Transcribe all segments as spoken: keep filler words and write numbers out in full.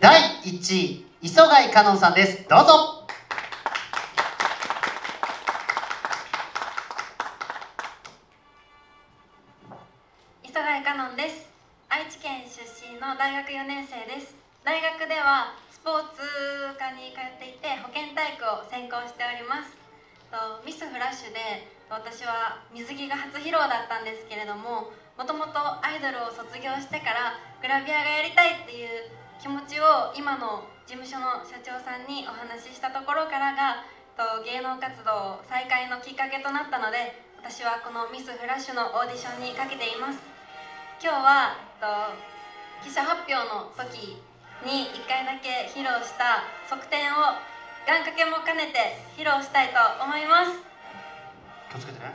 だいいちい磯貝香音さんです。どうぞ。 磯貝香音です。愛知県出身の大学よねん生です。大学ではスポーツ科に通っていて保健体育を専攻しております。とミスフラッシュで私は水着が初披露だったんですけれども、もともとアイドルを卒業してからグラビアがやりたいっていう気持ちを今の事務所の社長さんにお話ししたところからがと芸能活動再開のきっかけとなったので、私はこのミスフラッシュのオーディションにかけています。今日はと記者発表の時にいっかいだけ披露した側転を願掛けも兼ねて披露したいと思います。 気をつけてね。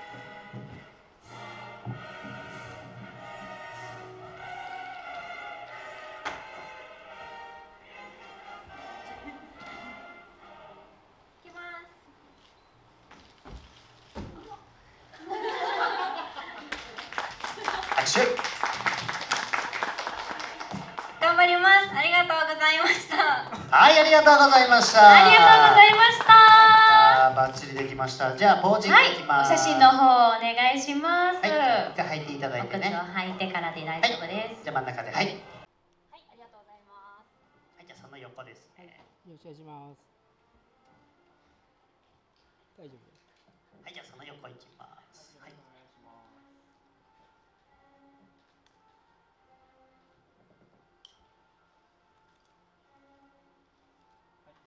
いきます。 拍手。 頑張ります。ありがとうございました。 はい、ありがとうございました。 ありがとうございました。 バッチリできました。じゃあポージングいきます。 はい、お写真の方お願いします。 はい、一回履いていただいてね。 お靴を履いてからで大丈夫です。 じゃあ真ん中で、はい。はい、 ありがとうございます。 はい、じゃあその横ですね。 よろしくお願いします。大丈夫。 はい、じゃあその横行きます。